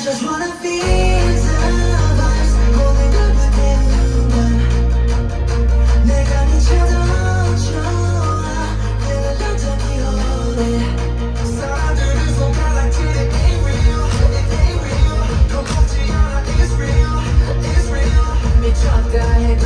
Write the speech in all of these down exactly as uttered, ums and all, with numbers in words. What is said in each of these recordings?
just wanna feel the vibes 모든 걸 불태우면 내가 미쳐도 좋아 Feeling like the QUIXOTE 사람들은 손가락질이 ain't real It ain't real 겁먹지 않아 It's real It's real 미쳤다 해도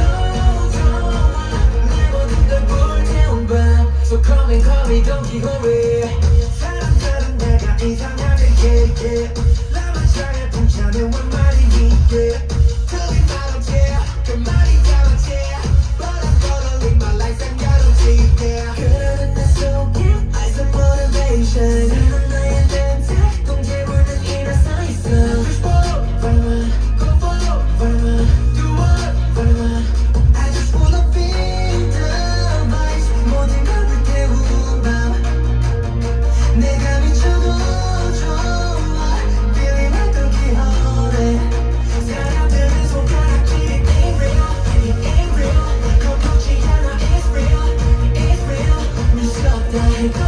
좋아 내 모든 걸 불태운 밤 So come and call me Don Quixote 사람들은 내가 이상하게 yeah, yeah. 나만 잘 통치하면 웬 말이니 yeah. 틀린 말 없지 그 말이 잘못지 But I'm gonna live my life 상관없지 yeah. 흐르는 내 속에 Ice and motivation 나는 나의 멘트 동제물은 일어서 있어 Push forward, follow Go follow, follow Do what, follow I just wanna feel the vibes 모든 걸 불태운 밤 내가 미쳐도 좋아 Feeling like Don Quixote 사람들은 손가락질이 ain't real It ain't real 겁먹지 않아 It's real It's real 미쳤다 해도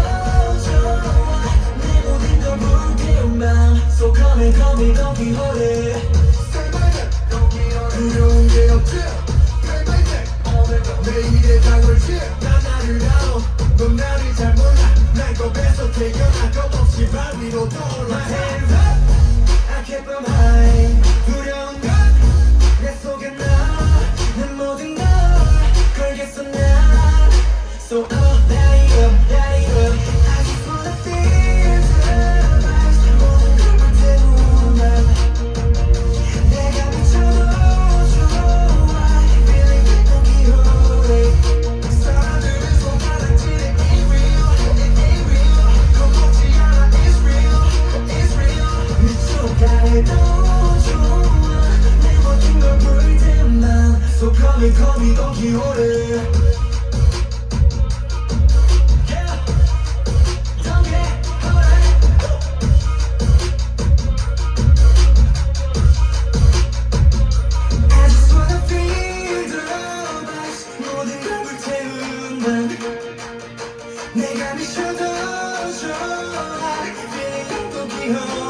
좋아 내 모든 걸 불태운 밤 So come and call me Don Quixote Say my name Don Quixote 두려운 게 없지 Play my name 매일의 당월지 난 나를 알아 넌 나를 잘 몰라 날 겁에서 태어나 겁없이 발 위로 떠올라 My hands up I keep them high 두려운 건 내 속에 나내 모든 걸 걸겠어 난 So I'ma light up, light up I just wanna feel the vibes 모든 걸 불태운 밤 내가 미쳐도 좋아 Feeling like Don Quixote 사람들은 손가락질이 ain't real It ain't real 겁먹지 않아 It's real It's real 미쳐가 해도 좋아 내 모든 걸 불태운 밤 So come and call me Don Quixote Yeah Don Quixote I just wanna feel the vibes 모든 걸 불태운 밤 내가 미쳐도 좋아 Feeling like Don Quixote